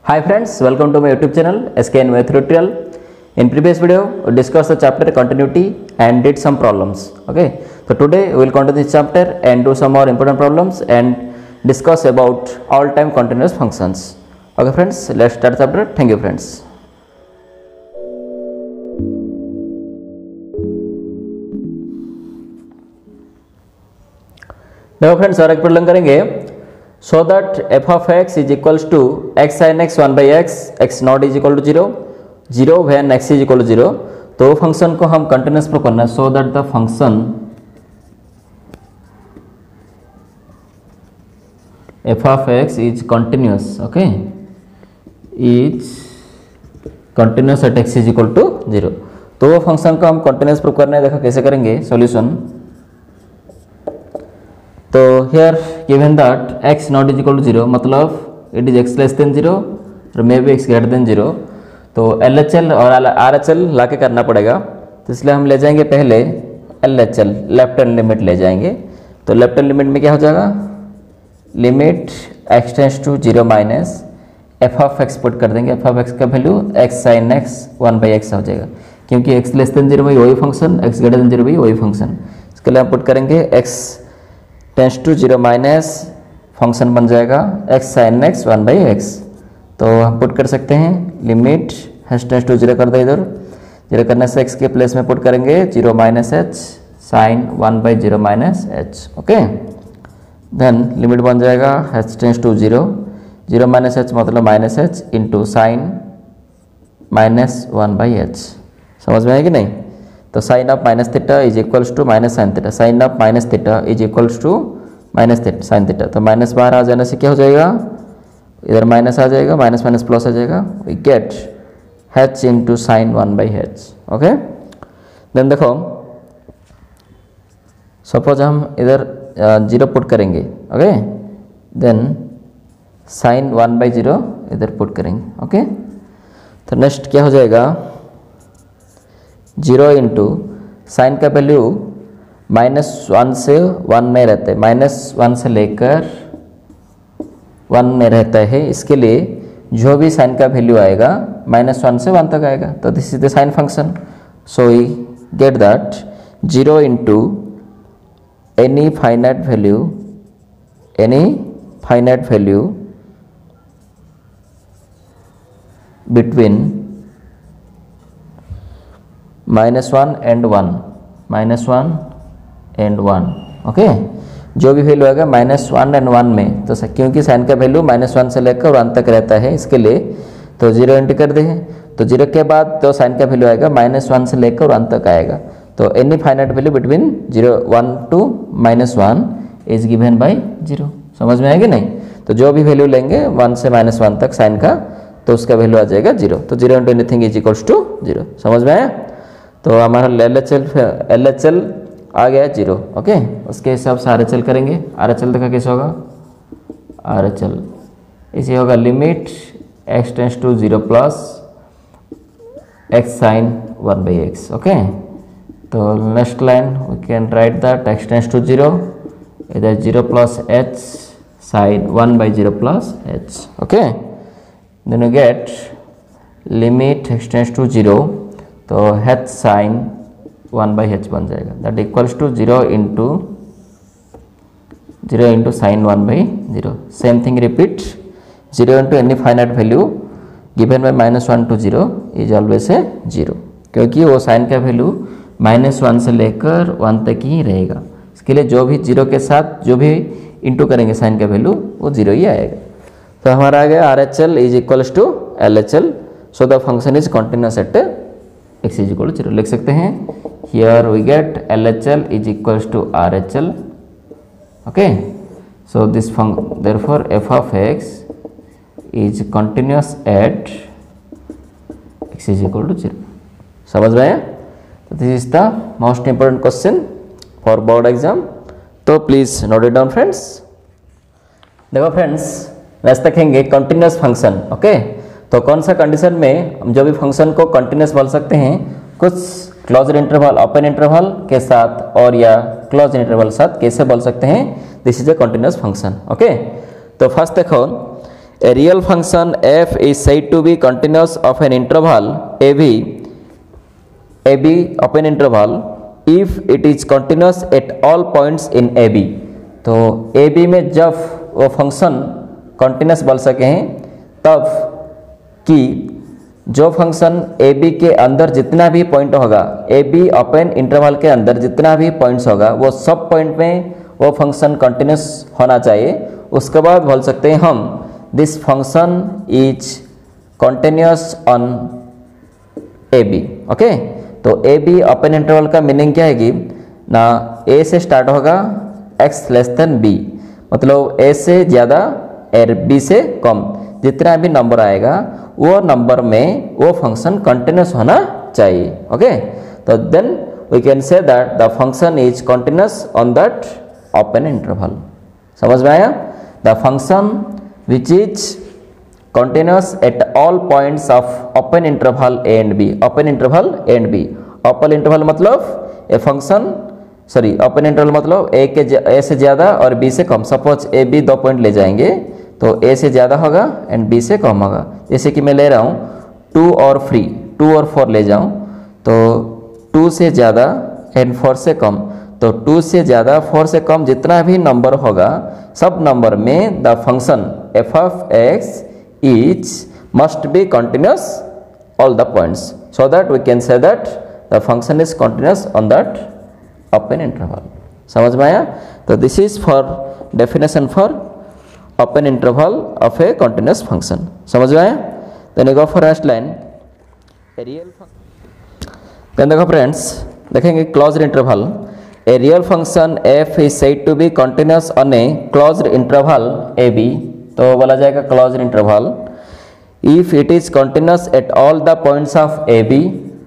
Hi friends, welcome to my YouTube channel SKN Math Tutorial. In previous video, we discussed the chapter continuity and did some problems. Okay, so today we will continue this chapter and do some more important problems and discuss about all-time continuous functions. Okay friends, let's start the chapter. Thank you friends. देखो friends और एक problem करेंगे. So that f of x is equals to x sin x 1 by x, x not is equal to 0 when x is equal to 0. तो function को हम continuous prove करना है. So that the function f of x is continuous, okay, is continuous at x is equal to 0. तो वो function को हम continuous prove करना है. देखो कैसे करेंगे सॉल्यूशन. तो here given that x not is equal to 0 मतलब it is x less than 0 और may be x greater than 0. तो LHL और RHL ला के करना पड़ेगा. तो इसलिए हम ले जाएंगे पहले LHL, लेफ्ट हैंड लिमिट ले जाएंगे. तो लेफ्ट हैंड लिमिट में क्या हो जाएगा, limit x tends to 0 minus f of x put कर देंगे. f ऑफ x का value x sin x 1 by x हो जाएगा, क्योंकि x लेस देन 0 भाई वही फंक्शन, x ग्रेटर देन 0 भाई वही फंक्शन. इसके लिए हम पुट करेंगे x tends to 0 minus function बन जाएगा x sin x 1 by x. तो हम पुट कर सकते हैं लिमिट h टेंस टू 0 कर दे, इधर 0 करने से x के प्लेस में पुट करेंगे 0 minus h sin 1 by 0 minus h. Okay, then limit बन जाएगा h tends to 0 minus h मतलब minus h into sine minus 1 by h. समझ में आएगी कि नहीं. तो sine of minus theta is equals to minus sine theta. Sine of minus theta is equals to minus sine theta. तो minus बाहर आ जाने से क्या हो जाएगा, इधर माइनस आ जाएगा, माइनस माइनस प्लस आ जाएगा. We get h into sine 1 by h. Okay, then देखो सपोज हम इधर 0 पुट करेंगे. ओके, देन साइन 1 by 0 इधर पुट करेंगे. ओके, तो नेक्स्ट क्या हो जाएगा, 0 इंटू साइन का वैल्यू -1 से 1 में रहता है, -1 से लेकर 1 में रहता है. इसके लिए जो भी साइन का वैल्यू आएगा -1 से 1 तक आएगा. तो this is the sine function. So we get that 0 into any finite value between -1 and 1. Okay, जो भी वैल्यू आएगा -1 and 1 में. तो क्योंकि साइन का वैल्यू -1 से लेकर 1 तक रहता है, इसके लिए तो 0 एंटर कर दे. तो 0 के बाद तो साइन का वैल्यू आएगा -1 से लेकर 1 तक आएगा. तो any finite value between 1 to -1 is given by 0. समझ में आएगी नहीं. तो जो भी वैल्यू लेंगे 1 से -1 तक साइन का, तो उसका वैल्यू आ जाएगा 0. तो 0 into anything is equals to 0. समझ में आया. तो हमारा LHL आ गया 0. ओके, उसके हिसाब से RHL करेंगे. RHL देखा कैसे होगा, RHL इसे होगा limit x tends to 0 plus x sin 1 by x. Okay, तो next line we can write that x tends to 0 इधर 0 plus h sin 1 by 0 plus h. Okay, then you get limit x tends to 0 तो h sin 1 by h बन जाएगा. That equals to 0 into sine 1 by 0. Same thing repeat. 0 into any finite value given by -1 to 0 is always a 0, क्योंकि वो sign का value -1 से लेकर 1 तक ही रहेगा. इसके लिए जो भी 0 के साथ जो भी इंटू करेंगे साइन का वैल्यू वो 0 ही आएगा. तो हमारा आ गया RHL is equals to LHL. So the function is continuous at x is equal to 0. लिख सकते हैं here we get LHL is equals to RHL. Okay, so this therefore f of x is continuous at x is equal to 0. समझ में आया. तो this is the most important question for board exam. तो please note it down friends. देखो friends, next देखेंगे continuous function. Okay, तो कौन सा कंडीशन में हम जो भी फंक्शन को कंटिन्यूअस बोल सकते हैं, कुछ क्लोज्ड इंटरवल, ओपन इंटरवल के साथ और या क्लोज्ड इंटरवल साथ कैसे बोल सकते हैं. This is a continuous function. Okay, तो फर्स्ट देखो A real function f is said to be continuous of an interval AB open interval if it is continuous at all points in AB। तो AB में जब वो function continuous बोल सके हैं तब कि जो फंक्शन AB के अंदर जितना भी पॉइंट होगा, AB ओपन इंटरवल के अंदर जितना भी पॉइंट्स होगा वो सब पॉइंट में वो फंक्शन कंटिन्यूस होना चाहिए। उसके बाद बोल सकते हैं हम this function is continuous on AB। Okay, तो AB ओपन इंटरवल का मीनिंग क्या है कि ना A से स्टार्ट होगा x लेस देन B, मतलब A से ज़्यादा और B से कम, जितना भी नंबर आएगा वो नंबर में वो फंक्शन कंटिन्यूस होना चाहिए। ओके, तो then we can say that the function is continuous on that open interval. समझ में आया? The function which is continuous at all points of open interval a and b। open interval a and b, open interval मतलब a function sorry open interval मतलब a से ज़्यादा और b से कम। सपोज a b दो point ले जाएंगे तो a से ज़्यादा होगा एंड b से कम होगा। जैसे कि मैं ले रहा हूँ 2 और 3, 2 और 4 ले जाऊँ तो 2 से ज़्यादा एंड 4 से कम, तो 2 से ज़्यादा 4 से कम जितना भी नंबर होगा सब नंबर में the function f of x each must be continuous all the points, so that we can say that the function is continuous on that open interval। समझ में आया? तो this is for definition for open interval of a continuous function। समझ में आया? then you go for next line a real function। then देखो friends, देखेंगे closed interval। a real function f is said to be continuous on a closed interval ab। तो बोला जाएगा closed interval if it is continuous at all the points of A B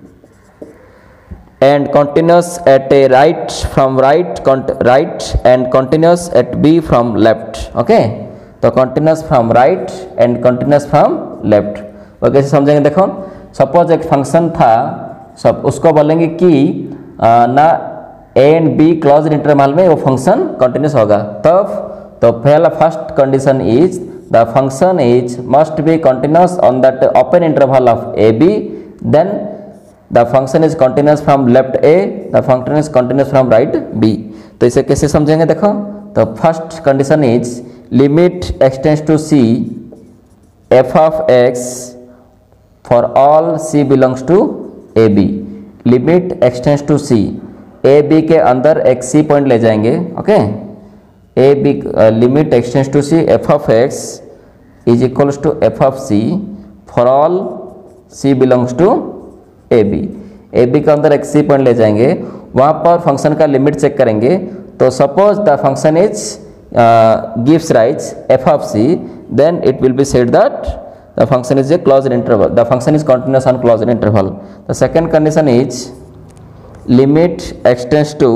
and continuous at A right from right and continuous at B from left. Okay, तो continuous from right and continuous from left वो कैसे समझेंगे? देखो suppose एक function था, सब उसको बोलेंगे कि ना a and b closed interval में वो फंक्शन कंटिन्यूस होगा तब। तो पहला first condition is the function is must be continuous on that open interval of A b, then the function is continuous from left a, the function is continuous from right b. तो इसे कैसे समझेंगे? देखो तो first condition is limit extends to c f of x for all c belongs to A B. Limit extends to c, a b के अंदर एक c point ले जाएंगे। Okay, a b limit extends to c f of x is equals to f of c for all c belongs to a b। a b के अंदर एक c point ले जाएंगे, वहाँ पर फंक्शन का लिमिट चेक करेंगे। तो suppose the function is gives rise f of c, then it will be said that the function is a closed interval, the function is continuous on closed interval। The second condition is limit extends to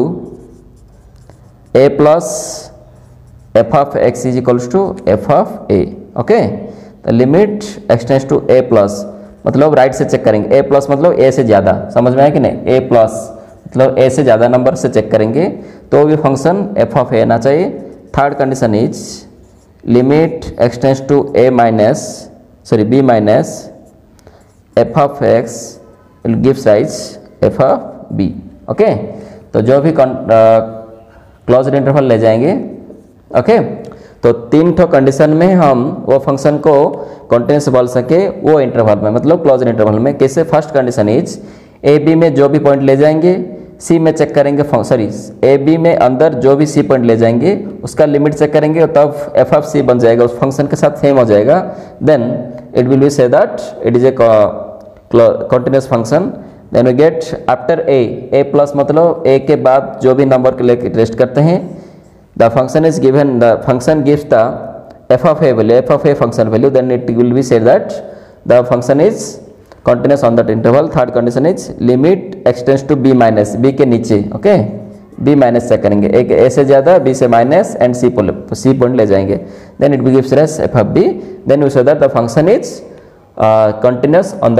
a plus f of x is equals to f of a। Okay, तो limit extends to a plus मतलब right से check करेंगे, a plus मतलब a से ज़्यादा। समझ में आया कि नहीं? a प्लस मतलब a से ज़्यादा नंबर से चेक करेंगे तो भी फंक्शन f of a आना चाहिए। Third condition is limit extends to a minus b minus f of x gives rise f of b। Okay, तो जो भी क्लोज्ड इंटरवल ले जाएंगे। ओके, तो 3 ठो कंडीशन में हम वो फंक्शन को कंटिन्यूस बोल सके वो इंटरवल में, मतलब क्लोज्ड इंटरवल में। कैसे? First condition is a b में जो भी पॉइंट ले जाएंगे सी में चेक करेंगे, सॉरी ए बी में अंदर जो भी सी पॉइंट ले जाएंगे उसका लिमिट चेक करेंगे तब एफ ऑफ सी बन जाएगा, उस फंक्शन के साथ सेम हो जाएगा। Then it will be say that it is a continuous function. Then we get after a plus मतलब ए के बाद जो भी नंबर के लेके टेस्ट करते हैं the function is given, the function gives the f of a value, f of a function value, then it will be said that the function is continuous on that interval। third condition is limit extends to b minus, b के नीचे। Okay, b minus check करेंगे, एक a से ज़्यादा b से minus and c point ले जाएंगे, then it gives us f of b, then we say that the function is continuous on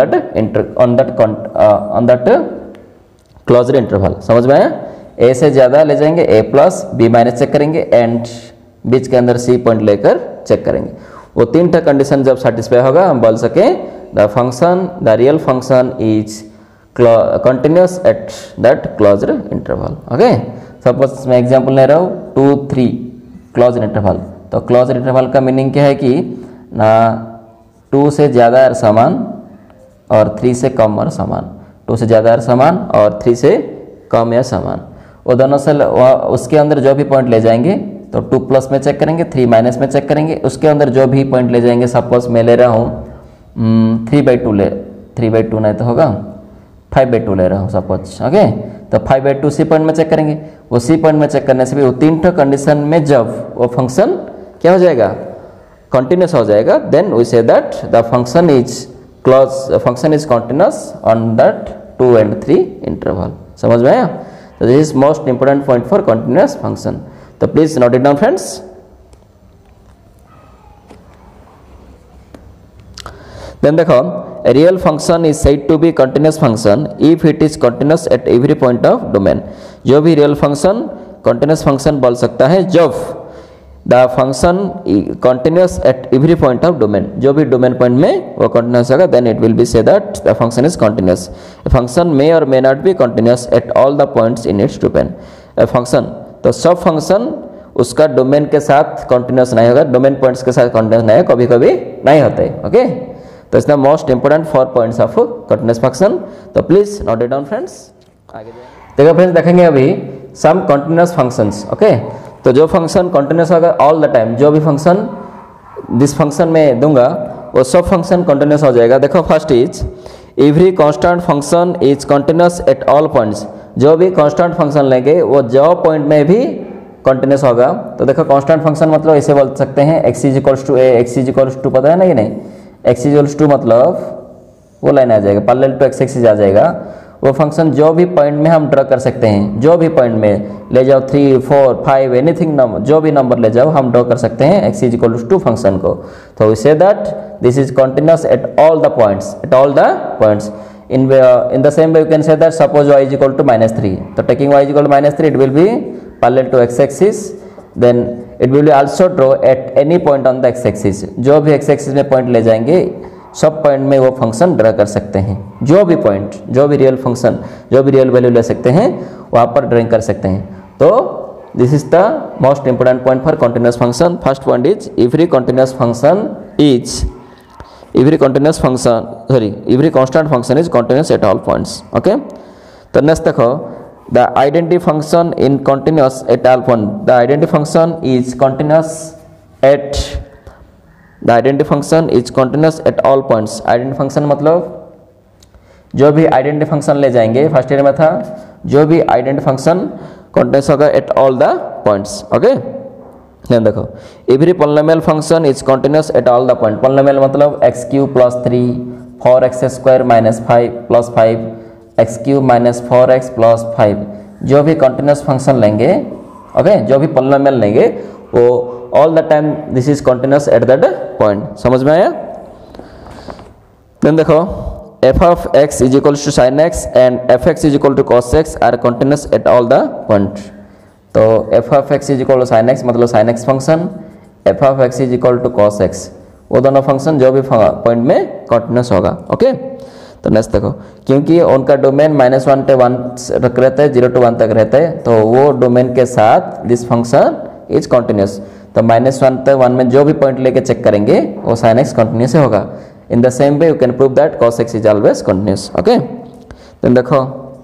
that closed interval। समझ में आया? a से ज़्यादा ले जाएंगे a plus b minus check करेंगे एंड बीच के अंदर c पॉइंट लेकर चेक करेंगे। वो 3 ठा कंडीशन जब सेटिस्फाई होगा हम बोल सके the real function is continuous at that closed interval. Okay, suppose मैं एग्जांपल ले रहा हूँ 2 3 क्लोज्ड इंटरवल। तो क्लोज्ड इंटरवल का मीनिंग क्या है कि ना 2 से ज़्यादा और समान और 3 से कम और समान, 2 से ज़्यादा और समान और 3 से कम या समान, वो दोनों से उसके अंदर जो भी पॉइंट ले जाएंगे तो 2 प्लस में चेक करेंगे, 3 माइनस में चेक करेंगे, उसके अंदर जो भी पॉइंट ले जाएंगे। सपोज मैं ले रहा हूँ 3/2 3/2 नहीं तो होगा 5/2 ले रहा हूँ सपोज। ओके, तो 5/2 सी पॉइंट में चेक करेंगे। वो सी पॉइंट में चेक करने से भी वो 3 ठो कंडीशन में जब वो फंक्शन क्या हो जाएगा, कंटिन्यूस हो जाएगा, then we say that the function is continuous on that 2 and 3 interval. समझ में आया? तो this is most important point for continuous function. तो please note it down friends. देन देखो, a real function is said to be continuous function if it is continuous at every point of domain। जो भी real function continuous function बोल सकता है जब the function continuous at every point of domain, जो भी डोमेन पॉइंट में वो कंटिन्यूस होगा, then it will be say that the function is continuous. A function may और may not be continuous at all the points in its domain. A function, तो सब function उसका domain के साथ continuous नहीं होगा, डोमेन पॉइंट्स के साथ कंटिन्यूस नहीं है, कभी कभी नहीं होते। ओके, तो it's the most important 4 points of continuous function. तो please note it down friends. आगे देखो फ्रेंड्स, देखेंगे अभी सम कंटिन्यूस फंक्शंस। ओके, तो जो फंक्शन कंटिन्यूस होगा ऑल द टाइम, जो भी फंक्शन जिस फंक्शन में दूंगा वो सब फंक्शन कंटिन्यूस हो जाएगा। देखो, first is every constant function is continuous at all points. जो भी कांस्टेंट फंक्शन लेंगे वो जो पॉइंट में भी कंटिन्यूस होगा। तो देखो, कांस्टेंट फंक्शन मतलब ऐसे बोल सकते हैं x = a, x = पता है ना कि नहीं, x = मतलब वो लाइन आ जाएगा, पैरेलल टू x एक्सिस आ जाएगा। वो फंक्शन जो भी पॉइंट में हम ड्रा कर सकते हैं, जो भी पॉइंट में ले जाओ 3 4 5 एनीथिंग नंबर, जो भी नंबर ले जाओ हम ड्रा कर सकते हैं x = फंक्शन को। तो we say that this is continuous at all the points. in the same way you can say that suppose y = -3, तो taking y = -3 it will be parallel to x axis, then it will be also draw at any point on the x axis। जो भी x axis में point ले जाएंगे सब point में वो function draw कर सकते हैं, जो भी पॉइंट, जो भी रियल फंक्शन, जो भी रियल वैल्यू ले सकते हैं वहाँ पर ड्राइंग कर सकते हैं। तो this is the most important point for continuous function. First point is every constant function is continuous at all points। Okay, तो नेक्स्ट देखो, the identity function in continuous at all point, the identity function is continuous at all points। Identity function मतलब जो भी identity function ले जाएंगे, first year में था, जो भी आइडेंटिटी फंक्शन कंटिन्यूस होगा at all the points. Okay, देखो, every polynomial function is continuous at all the point. Polynomial मतलब x³ + 3 4x² - 5 + 5 x³ - 4x + 5, जो भी कंटिन्यूस फंक्शन लेंगे, ओके, जो भी पॉलिनोमियल लेंगे वो all the time this is continuous at that point. समझ में आया? देन देखो, f of x = sin x and f(x) = cos x are continuous at all the point. तो f of x = sin x मतलब sin x function, f of x = cos x, वो दोनों function जो भी पॉइंट में continuous होगा। Okay, तो next देखो, क्योंकि उनका डोमेन -1 से 1 तक रहता है, 0 to 1 तक रहता है, तो वो डोमेन के साथ दिस फंक्शन इज कंटिन्यूस। तो -1 से 1 में जो भी पॉइंट लेके चेक करेंगे वो sin x कंटिन्यूस होगा। In the same way you can prove that cos x is always continuous. Okay, then देखो,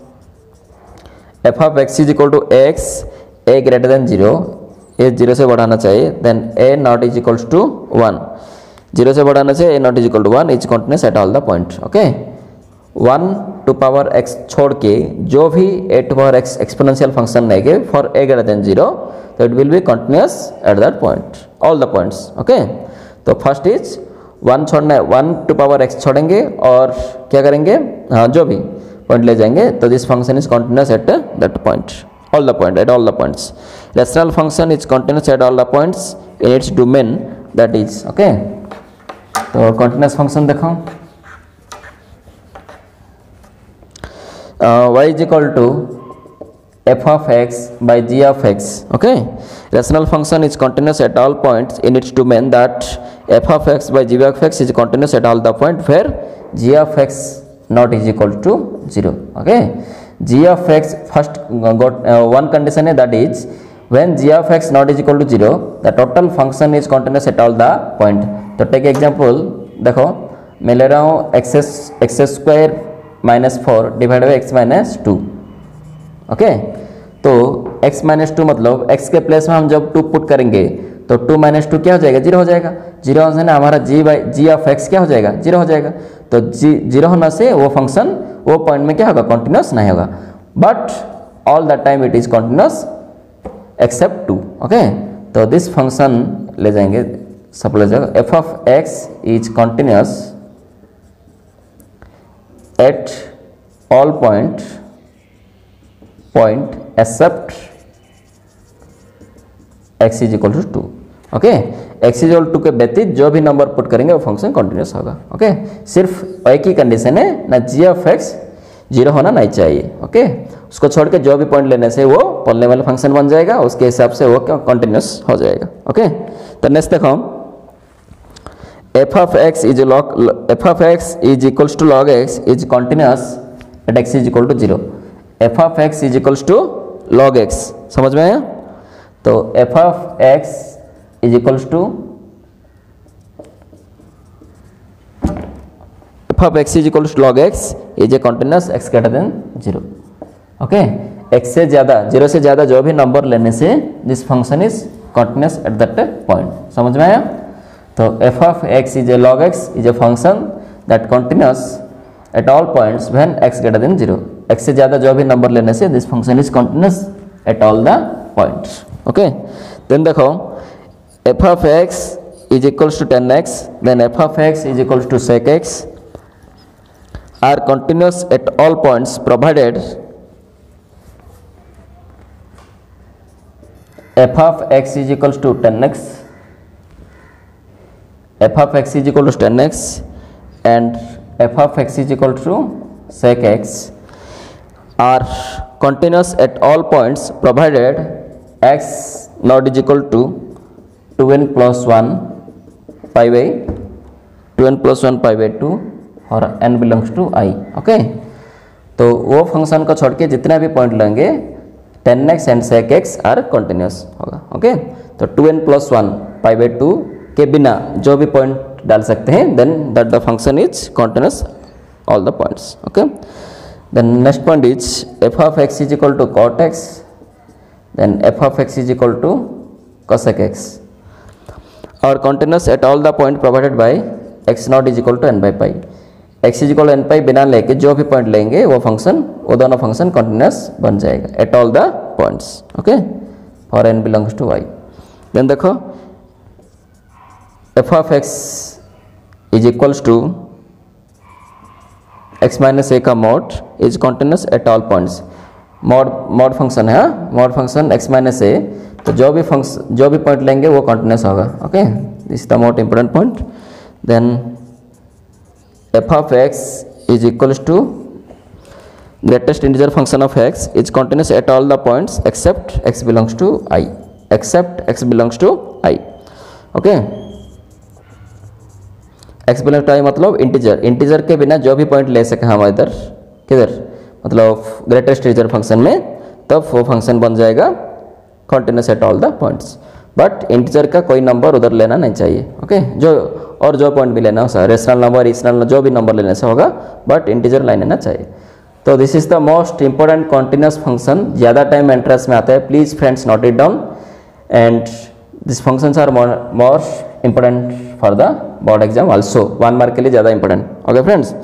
f of x = x a > 0, a 0 से बढ़ाना चाहिए, देन a not = 1, 0 से बढ़ाना चाहिए, a not = 1 is continuous at all the point. Okay, 1 to power x छोड़ के जो भी a to power x exponential function लेंगे फॉर a > 0, तो it will be continuous at that point, all the points. Okay, तो first is 1 छोड़ना है, 1 to power x छोड़ेंगे और क्या करेंगे, हाँ, जो भी पॉइंट ले जाएंगे, तो this function is continuous at that point, all the points। Rational function is continuous at all the points in its domain, that is। okay, तो continuous function देखो, y = f of x by g of x। okay, rational function is continuous at all points in its domain, that f of x by g of x is continuous at all the point where g of x not is equal to 0. Okay, g of x first got one condition है, that is when g of x not is equal to 0 the total function is continuous at all the point. तो take example, देखो मैं ले रहा हूँ x square minus 4 divide by x minus 2. Okay, तो x minus 2 मतलब x के place में हम जब 2 पुट करेंगे तो 2 माइनस 2 क्या हो जाएगा, 0 हो जाएगा. 0 होने से ना हमारा जी ऑफ एक्स क्या हो जाएगा, 0 हो जाएगा. तो जीरो होने से वो फंक्शन वो पॉइंट में क्या होगा, कंटिन्यूस नहीं होगा. But all the time it is continuous except 2. Okay, तो दिस फंक्शन ले जाएंगे, suppose f of x is continuous at all point except x is equal to 2. Okay, x is equal to के व्यतीत जो भी number put करेंगे वो function continuous होगा. ओके, सिर्फ एक ही कंडीशन है ना, जी ऑफ एक्स 0 होना नहीं चाहिए. ओके, उसको छोड़ के जो भी पॉइंट लेने से वो पॉलिनोमियल फंक्शन बन जाएगा, उसके हिसाब से वो कंटिन्यूस हो जाएगा. ओके, तो नेक्स्ट देखो, f of x is equals to log x is continuous at x is equal to 0. F of x is equals to log x, समझ में आया. तो f of x is equals to f of x is equals to log x is a continuous x greater than 0. Okay, x से ज़्यादा 0 से ज़्यादा जो भी नंबर लेने से this function is continuous at that point. समझ में आया. तो f of x is a log x is a function that continuous at all points when x greater than 0. X से ज़्यादा जो भी नंबर लेने से this function is continuous at all the points. Okay, then देखो f of x is equals to 10x, then f of x is equals to sec x are continuous at all points provided f of x is equals to 10x, f of x is equal to 10x and f of x is equal to sec x are continuous at all points provided x not is equal to 2n plus 1 pi by 2n plus 1 pi by 2 और n belongs to i. Okay, तो वो function को छोड़ के जितने भी point लेंगे 10x and sec x are continuous होगा. ओके, तो 2n plus 1 pi by 2 के बिना जो भी पॉइंट डाल सकते हैं, then that the function is continuous all the points. Okay, then next point is f of x is equal to cot x, then f of x is equal to cosec x or continuous at all the point provided by x not is equal to n by pi. x is equal n pi बिना लेके जो भी point लेंगे वो दोनों function continuous बन जाएगा at all the points. Okay, for n belongs to y. देन देखो f of x is equals to x minus a का mod is continuous at all points. Mod function है, mod function x minus a, तो जो भी point लेंगे वो continuous होगा. Okay, this is the most important point. Then f of x is equals to greatest integer function of x is continuous at all the points except x belongs to I. Except x belongs to I. Okay. x belongs to I मतलब integer के बिना जो भी point ले सके हम इधर किधर मतलब ग्रेटेस्ट इंटीजर फंक्शन में, तब वो फंक्शन बन जाएगा continuous at all the points. But integer का कोई नंबर उधर लेना नहीं चाहिए. ओके, जो पॉइंट भी लेना हो सर, रेशनल नंबर इशनल जो भी नंबर लेने से होगा, बट इंटीजर लाइन लेना चाहिए. तो this is the most important continuous function. ज़्यादा टाइम एंट्रेंस में आता है, please friends note it down. And this functions are more important for the board exam also, 1 mark के लिए ज़्यादा इंपॉर्टेंट. ओके फ्रेंड्स,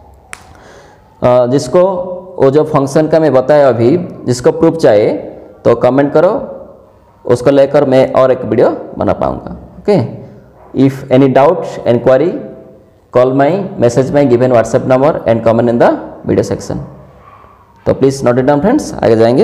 जिसको वो जो फंक्शन का मैं बताया अभी, जिसको प्रूफ चाहिए तो कमेंट करो, उसको लेकर मैं और एक वीडियो बना पाऊंगा. Okay, if any doubt enquiry call my message my given WhatsApp number and comment in the video section. तो please note it down friends. आगे जाएंगे.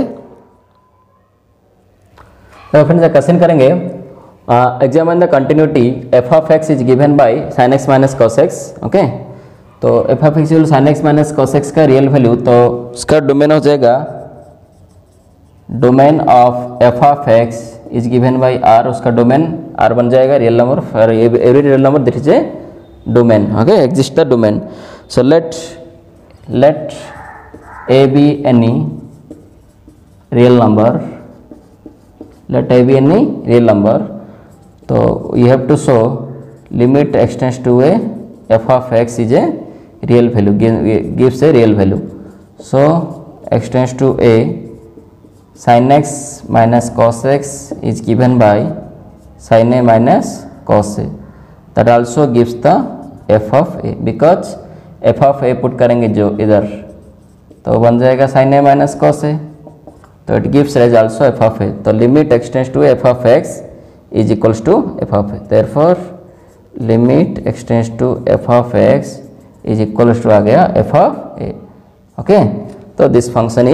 तो फ्रेंड्स क्वेश्चन करेंगे, examine the continuity f of x is given by sin x minus cos x. Okay, तो f of x sin x minus cos x का real value, तो उसका domain हो जाएगा domain of f of x is given by R, उसका domain R बन जाएगा real number, for every real number that is A domain, okay, exist the domain. So let a be any real number, let a be any real number. So you have to show limit extends to a f of x is a real value, gives a real value. So extends to a sin x minus cos x is given by sin a minus cos a, that also gives the f of a, because f of a put करेंगे जो इधर तो बन जाएगा sin a minus cos a, तो it gives rise also f of a. तो limit extends to f of x is equals to f of a, therefore limit extends to f of x is equals to आ गया f of a, okay. तो this function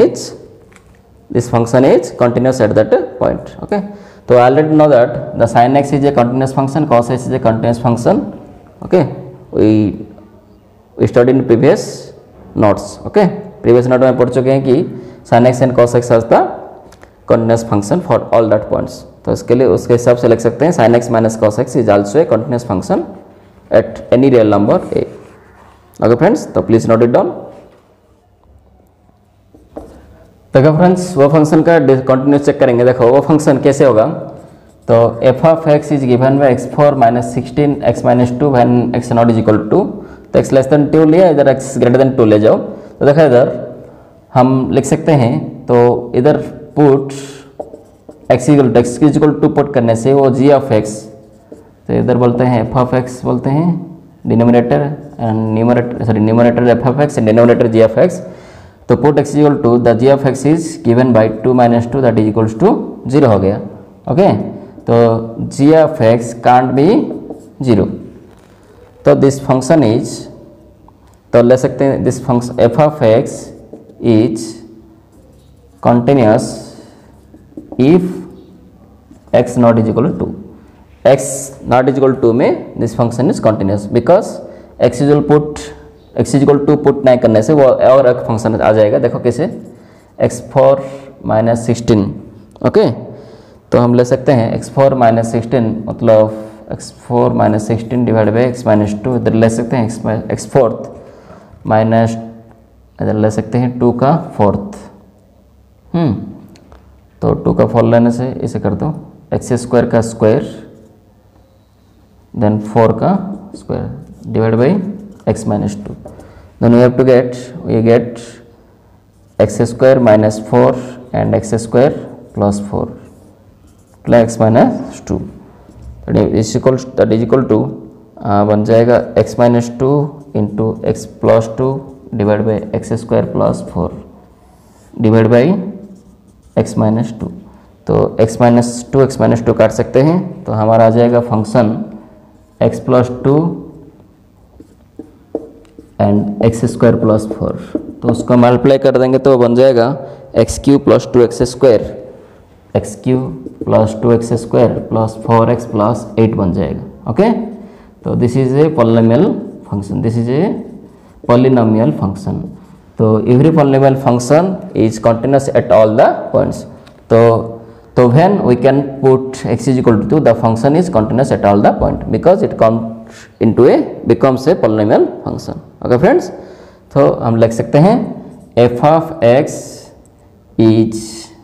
is continuous at that point, okay. So I already know that the sin x is a continuous function, cos x is a continuous function, okay. We studied in previous notes, okay. previous note में पढ़ चुके हैं कि sin x and cos x has the continuous function for all that points. तो इसके लिए उसके हिसाब से लिख सकते हैं sin x minus cos x is also a continuous function at any real number a, okay friends. तो please note it down. देखो फ्रेंड्स वो फंक्शन का कंटिन्यूस चेक करेंगे. देखो वो फंक्शन कैसे होगा, तो f of x is given by x4 minus 16 x minus 2 when x not is equal to, तो x लेस देन 2 लिया, इधर x ग्रेटर देन 2 ले जाओ. तो देखो इधर हम लिख सकते हैं, तो इधर put x is equal to put करने से वो g of x, तो इधर बोलते हैं f of x बोलते हैं denominator and numerator f of x and denominator g of x. तो put x equal to the g of x is given by 2 minus 2 that is equals to 0 हो गया, okay. तो g of x can't be 0. तो this function is, तो ले सकते हैं this function f of x is continuous if x not is equal to, x not is equal to में this function is continuous, because x is equal to put नहीं करने से वो और एक फंक्शन आ जाएगा. देखो कैसे, x4 माइनस 16, ओके. तो हम ले सकते हैं x4 माइनस 16 मतलब x4 minus 16 divide by x minus 2, इधर ले सकते हैं x4 माइनस, इधर ले सकते हैं 2 का 4th, तो 2 का 4 लेने से इसे कर दो x स्क्वायर का स्क्वायर देन 4 का square divide by x minus 2. Then we have to get x square minus 4 and x square plus 4 plus x minus 2. That is equal to बन जाएगा x minus 2 into x plus 2 divided by x square plus 4 divided by x minus 2. तो x minus 2 काट सकते हैं, तो हमारा आ जाएगा function x plus 2 and x square plus 4. तो उसको मल्टीप्लाई कर देंगे तो बन जाएगा x cube plus 2x square, x cube plus 2x square plus 4x plus 8 बन जाएगा, ओके. तो this is a polynomial function, this is a polynomial function. तो every polynomial function is continuous at all the points. तो when we can put x is equal to the function is continuous at all the point because it come into a becomes a polynomial function, okay friends. तो हम लिख सकते हैं f of x is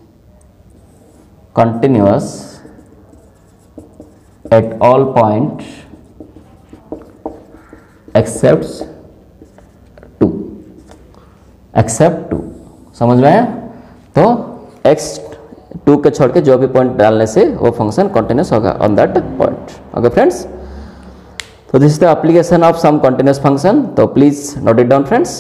continuous at all point except 2. समझ में आया? तो x 2 के छोड़ के जो भी पॉइंट डालने से वो फंक्शन कंटिन्यूस होगा on that point, okay friends. तो this is the application of some continuous function. तो please note it down friends.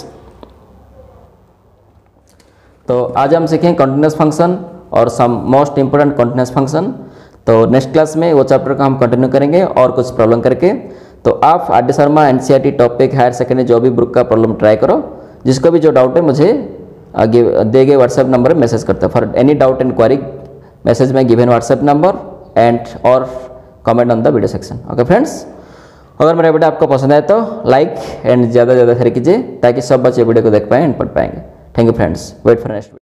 तो आज हम सीखेंगे कंटिन्यूअस फंक्शन और some most important continuous function. तो नेक्स्ट क्लास में वो चैप्टर का हम कंटिन्यू करेंगे और कुछ प्रॉब्लम करके. तो आप R D. Sharma NCERT topic higher secondary जो भी बुक का प्रॉब्लम ट्राई करो. जिसको भी जो डाउट है मुझे दिए गए व्हाट्सएप नंबर पर मैसेज करते हैं. For any doubt and query message में गिवन व्हाट्सएप नंबर एंड और comment on the video section, okay friends. अगर मेरा वीडियो आपको पसंद आए तो लाइक एंड ज़्यादा से ज़्यादा शेयर कीजिए ताकि सब बच्चे वीडियो को देख पाएँ एंड पढ़ पाएंगे. Thank you friends. Wait for next.